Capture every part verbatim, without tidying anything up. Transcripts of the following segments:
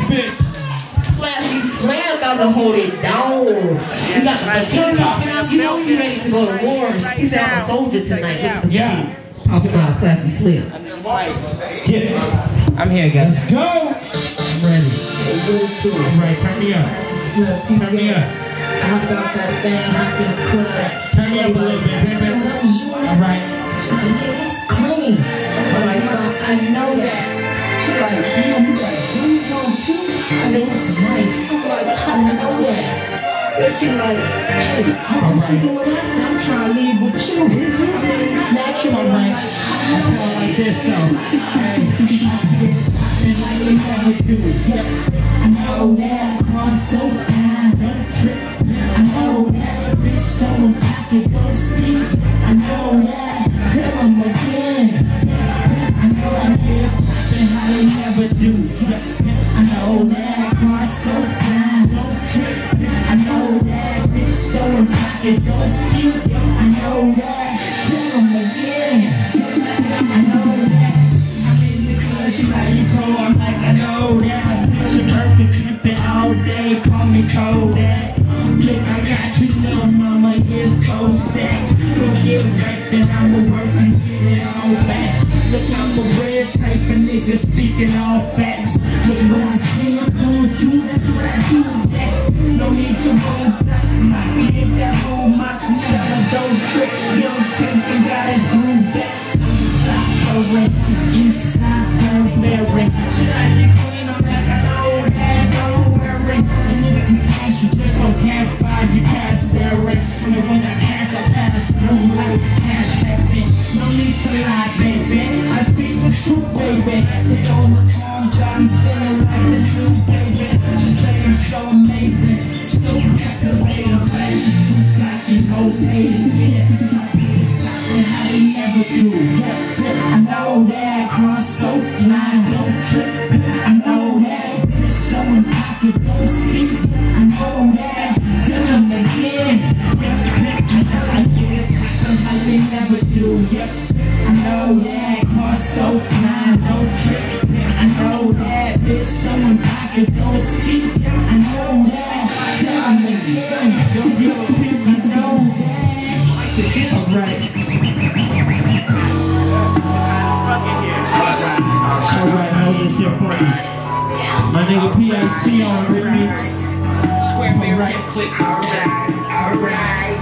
bitch. Classy Slam about to hold it down. We got the platoon popping out. You know we ready to go to war. He said I'm a soldier tonight. Yeah. Popping out Classy Slam. Yeah. I'm here, guys. Let's go. I'm ready. I'm ready. Turn me up. Turn me up. I hopped out that thing. Hopped in the club. Turn me up a little bit, baby. All right. Yeah, it's clean. But like, I know that. She like, damn, you got shoes on too? I mean, that's nice. I'm like, I know that. And she like, hey, what you doing after? I'm trying to leave with you. I mean, natural, right? I feel like this, though. Hey. I know that cross so fine, don't trip. I know that bitch so pocket, don't speak. I know that, tell them again. I know I hear poppin' how they never do. I know that cross so fine, don't trip. I know that bitch so pocket, don't speak. I know that, tell them again. I know that. I'm in the club, she like you cold. I'm like, I know that. She perfect, trippin' all day, call me Kodak. Look, I got you, little mama, here's four stacks. Go get right, then I'ma work and get it all back. Look, I'm a red type of nigga speaking all facts. Look, what I say I'm gonna do, that's what I do, Jack. No need to go top, my feet that whole my shot, don't trip. Young pimpin' got his groove back. Inside her ring, inside her bearing. She like me clean, I'm like, I know that, don't worry. And if you pass, you just don't pass by, you pass their way. And when I pass, I pass through like cash happen. No need to lie, baby. I speak the truth, baby. They on my arm, got me feeling like the truth, baby. She say I'm so amazing, so captivating. Glad she too cocky, most hated, yeah. And how they never do, yeah. I know that cross so fly, don't trip. I know that so in pocket, don't speak. I know that, tell them again. I know I get it, how they never do, yeah. I know that cross so fly, don't trip. I know that bitch so in pocket, don't speak. I know that, tell them again. I know that. Alright. Alright, hold this here for you. My nigga P A C on with me. Square bear right click. Alright. Alright.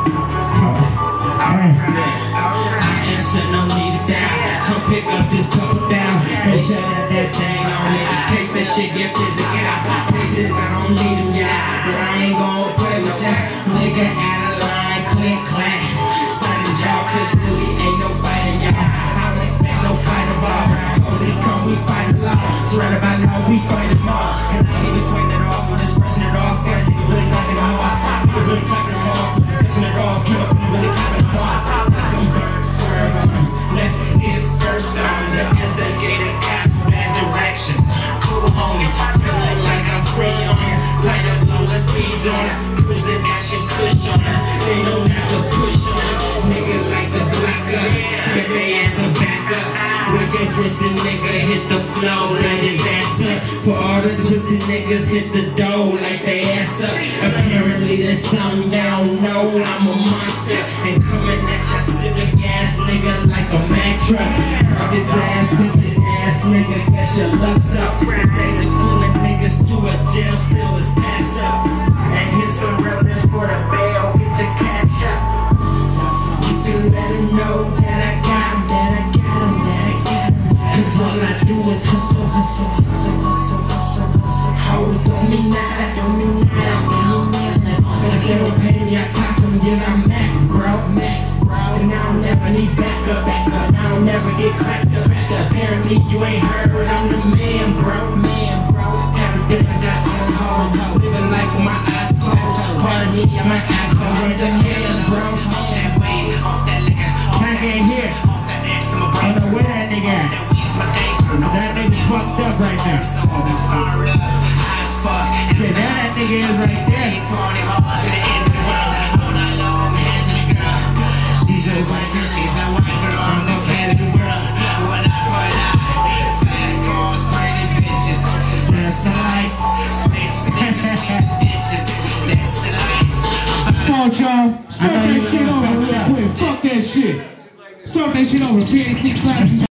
Alright. I answer, no need to die. Come pick up this couple down. Make sure that that thing on it. In case that shit get physical. Places I don't need them, yeah. But I ain't gon' play with ya. Nigga out of line, click, clack. Sign y'all, cause really ain't no fighting, y'all. I don't expect no fight about. Police come, we fight the law. Surrounded by law, we fight them all. And I ain't even swing it off, we're just brushing it off. Got a nigga really knocking them off. Nigga really clapping them off. Sketching it off, killer from really clapping them off. Like them birds, swerve on them. Left it first on the S S gated apps, bad directions. Cool homies, feeling like I'm free on it. Light up lower speeds on it. Cruising action push on us. They know not to push on us. Nigga like the black up. Get they ass a back up. With your pussy nigga hit the flow, light his ass up. For all the pussy niggas hit the dough, like they ass up. Apparently there's something y'all know, I'm a monster. And coming at y'all civic ass niggas like a Mack truck. Rock his ass, bitchin' ass nigga, guess your luck's up. Days of fooling niggas through a jail cell is passed up. And here's some realness for the bail, get your cash up. You can let him know that I got him, that I got him, that I got him. Cause all I do is hustle, hustle, hustle, hustle, hustle, hustle. Hoes don't mean nada, don't mean nada, don't mean nada. If they don't pay me, I toss them, yeah, I'm max, bro, max, bro. And I don't never need backup, backup. I don't never get cracked up. Apparently you ain't heard, I'm the man, bro, man, bro. Every day I got on home, living life with my eyes closed. Part of me, yeah, my eyes closed. Still killing, bro. Off that way, off that liquor, off that here, off that ass to my brain. I don't know where that nigga at. That nigga fucked up right now. Yeah, now that nigga is right there. She's a white girl, she's a white girl, I'm no Canada girl. One eye for an eye, fast cars, pretty bitches. Fast cars. life. Snitch, niggas in the ditches, that's the life. Come on, y'all. Start that shit over real quick. Fuck that shit. Start that shit over. P A C class.